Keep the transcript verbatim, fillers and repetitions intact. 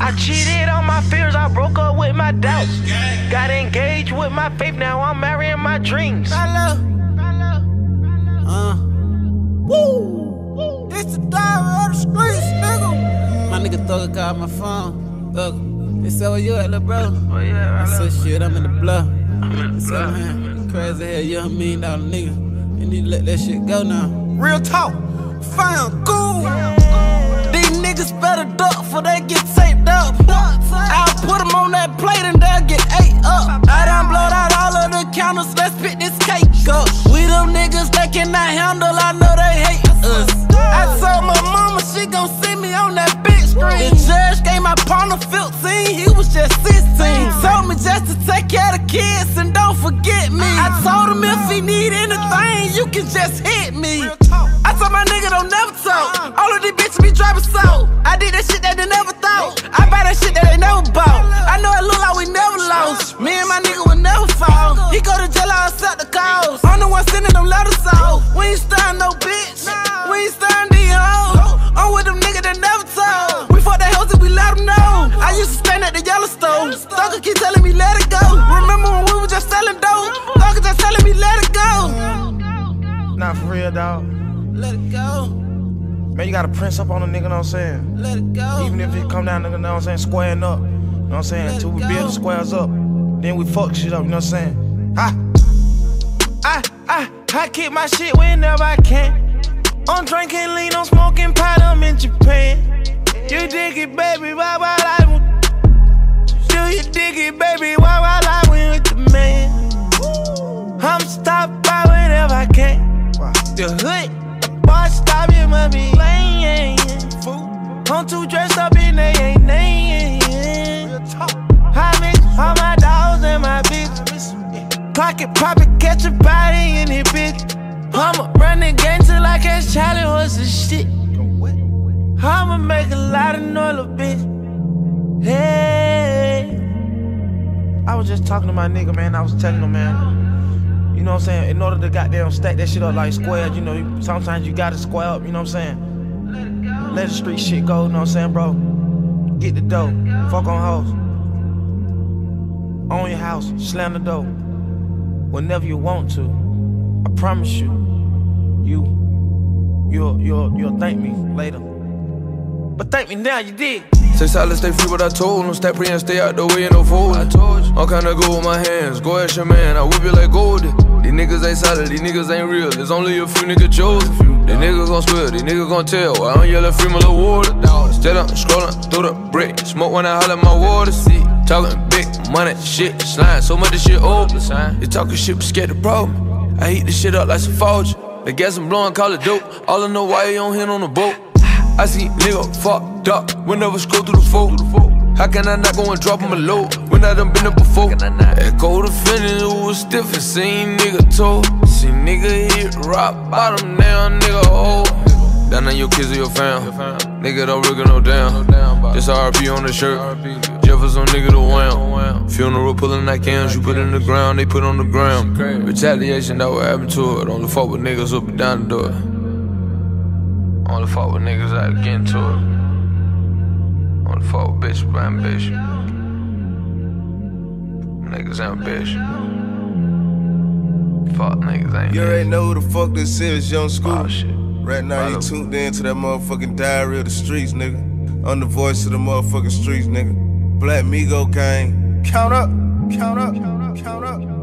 I cheated on my fears, I broke up with my doubts. Got engaged with my faith, now I'm marrying my dreams. Uh. Woo! It's the diary of the streets, nigga. My nigga Thugger called my phone. Thugger, they said, where you at, little bro? Oh yeah, I said, shit, I'm in the bluff. I'm in the bluff. Man, crazy hell, you a million dollar nigga. You need to let that shit go now. Real talk, found cool. These niggas better duck for they get taped up. I'll put them on that plate and they'll get ate up. I done blowed out all of the counters, let's pick this cake up. We them niggas they cannot handle, I know they hate us. I told my mama she gon' see me on that big screen. The judge gave my partner fifteen, he was just sixteen. Told me just to take care of the kids and don't forget me. I told him if he need anything, you can just hit me. I told my nigga don't never talk. All of these bitches be driving slow. I did that shit that they never thought. I buy that shit that they never bought. I know it look like we never lost. Me and my nigga would never fall. He go to jail, I accept the cause. I'm the one sending them letters off. We ain't starting no bitch. We ain't starting these hoes. I'm with them niggas that never told. We fought that hoes and we let them know. I used to stand at the Yellowstone. Thugger keep telling me let it go. Remember when we was just selling dope? Thugger just telling me let it go. Not for real, dog. Let it go. Man, you gotta prince up on a nigga, know what I'm saying? Let it go. Even if it come down, nigga, know what I'm saying? Squaring up. You know what I'm saying? Let Until we go. build the squares up. Then we fuck shit up, you know what I'm saying? I, I, I, I kick my shit whenever I can. I'm drinking lean, I'm smoking pot, I'm in Japan. You dig it, baby, why while I do you dig it, baby, why while I went with the man? I'm stopped by whenever I can. The hood, boy, stop you, mommy. I'm too dressed up in they ain't name. I mix all my dogs and my bitch. Clock it, pop it, catch a body in it, bitch. I'ma run the game till I catch Charlie horse and shit. I'ma make a lot of noise, little bitch. Hey. I was just talking to my nigga, man. I was telling him, man. You know what I'm saying? In order to goddamn stack that shit up like squares, you know, sometimes you gotta square up, you know what I'm saying? Let the street shit go, you know what I'm saying, bro? Get the dough, fuck on hoes. Own your house, slam the door. Whenever you want to. I promise you, you, you'll, you'll, you'll thank me later. But thank me now, you did. Say solid, stay free, what I told him. Step pre and stay out the way, no fold. I told you. I'm kinda good with my hands, go ask your man, I whip you like golden. These niggas ain't solid, these niggas ain't real. There's only a few niggas chosen. These niggas gon' swear, these niggas gon' tell. Why I'm yelling free my little water. Still up, scrollin' through the brick. Smoke when I holler my water. See, talking big money, shit, slime. So much of shit old. They talking shit, but scared the problem. I heat this shit up like some forge. The gas I'm blowing, call it dope. All I know why you on hand on the boat. I see nigga fucked up, whenever scroll through the phone. How can I not go and drop him a load when I done been up before? Echo the feeling, it was stiff and seen nigga told. See nigga hit rock bottom, now nigga hold. Down on your kids or your fam, nigga don't really no down. This R I P on the shirt, Jefferson nigga the wham. Funeral pulling that cans, you put in the ground, they put on the ground. Retaliation, that what happened to it. Only fuck with niggas up and down the door. Only fuck with niggas out getting to it. Only fuck with bitches by ambition. Niggas ambition. Fuck niggas ain't. You already know who the fuck this is, Young School. Oh, shit. Right now you tuned in to that motherfucking diary of the streets, nigga. I'm the voice of the motherfucking streets, nigga. Black Migo Gang. Count up, count up, count up.